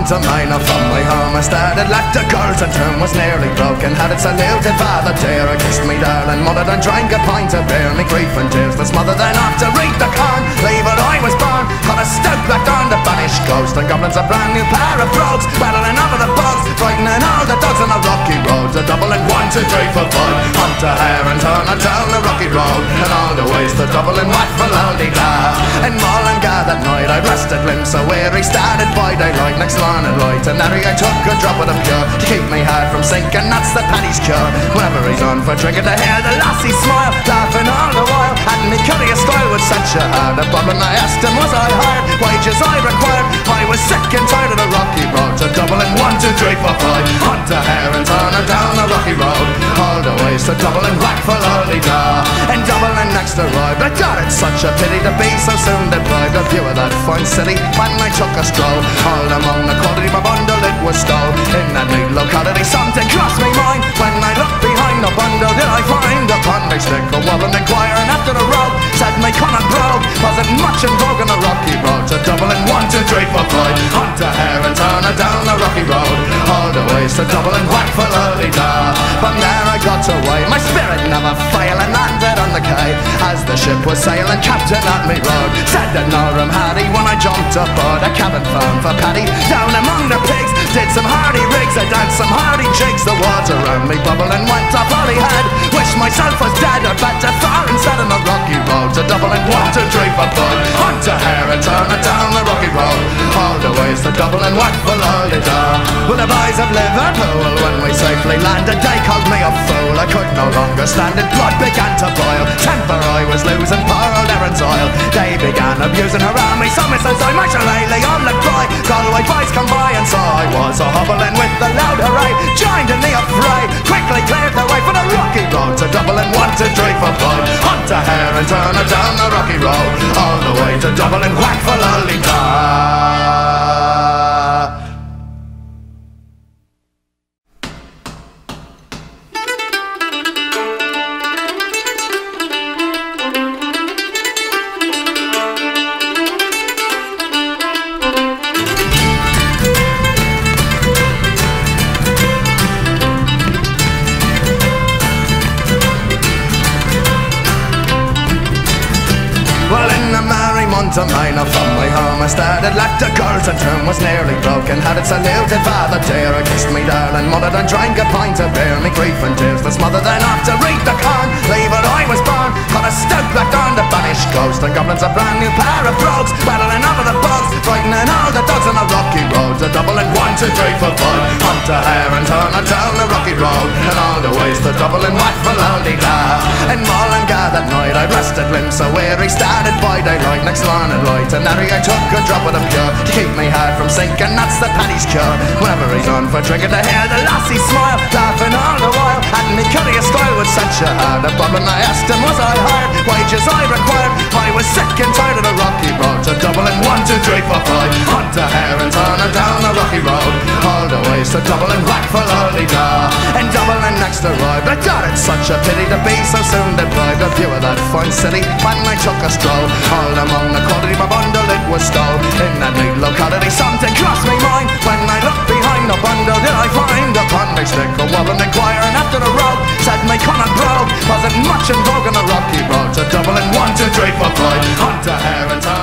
to mine from my home I started like the girls and town was nearly broken. Had it saluted father dear, I kissed me darling mother, then drank a pint of beer. Me grief and tears was smothered, then off to read the corn. Leave it I was born, got a stout black on the banished ghost and goblins a brand new pair of brogues, battling over the bugs, frightening all the dogs on the rocky roads. A double and 1, 2, 3, 4, 5, hunt a hare and turn her down the rocky road, and all the ways to double and whack for Loudie-Glah. In Mullingar that night I rested limbs so weary, started by daylight next morning light, and Harry I took a drop of the pure to keep me heart from sinking, that's the penny's cure. Whenever he's on for drinking to hear the lassie smile, laughing all the while, and me curious style with such a hard a problem. I asked him was I hired, wages I required, I was sick and tired of the rocky road. To double and 1, 2, 3, 4, 5, hunt a hare and turn her down the rocky road, all the ways to double and whack for Loudie-Glah. And double and next arrived, I thought it's such a pity to be so soon deprived of view of that fine city. When I took a stroll, all among the quality my bundle it was stole. In that neat locality something crossed me mind, when I looked behind the bundle did I find upon my stick a wobbling inquiring after the road. Said my Conan brogue wasn't much in vogue on the rocky road. To double and 1, 2, 3, 4, 5, hunt a hare and turn her down the rocky road, all the ways to double and whack for Loudie-Glah. From there I got away, my spirit never failed, and landed on the quay as the ship was sailing. Captain at me road said that Norham Hardy when I jumped aboard a cabin found for Paddy. Down among the pigs did some hardy rigs, I danced some hardy jigs. The water around me bubbled and went off all he had. Wish myself was dead or better far instead on the rocky road. To double and 1, 2, 3, 4, 5, hunt a hare and turn it down the rocky road, all the ways to double and whack for Loudie-Glah. Well, the boys of Liverpool when we safely landed, they called me a fool. I could no longer stand it, blood began to boil, temper I was losing, poor old Erin's oil. They began abusing her army, so Mrs. I Marshall Ailey on the cry. Galway boys come by and saw I was a hobbling with the loud hooray, joined in the affray, quickly cleared the way for the rocky road. To double and 1, 2, 3, 4, 5, hunt a hare and turn her down the rocky road, all the way to double and whack for Loudie-Glah. To mine from my home I started like the girls and town was nearly broken. Had it saluted father dear, I kissed me darling mother, then drank a pint of beer. Me grief and tears was smothered, then off to read the corn. Leave it I was born, got a stout black on the banished ghost and goblins a brand new pair of brogues, battling over the bugs, frightening all the dogs on the rocky road. To double and 1, 2, 3, 4, 5, hunt a hare and turn her down the rocky road, and all the ways to double and whack for Loudie-Glah. In Mullingar that night I rested limbs so weary, started by daylight next morning light, and Harry I took a drop of the pure to keep me heart from sinking, that's the penny's cure. Whenever he's on for drinking to hear the lassie smile, laughing all the while, and me curious style with such a hard a problem. I asked him was I hired, wages I required, I was sick and tired of the rocky road. To double and 1, 2, 3, 4, 5, hunt a hare and turn her down the rocky road, all the ways to double and whack for Loudie-Glah. And double and next arrived, I thought it's such a pity to be so soon deprived of view of that fine city. When I took a stroll, all among the quality my bundle it was stole. In that neat locality something crossed me mind, when I looked behind the bundle did I find upon my stick a wobbling inquiring after the road. Said my Conan brogue wasn't much in vogue on the rocky road. To double and 1, 2, 3, 4, 5, hunt a hare and turn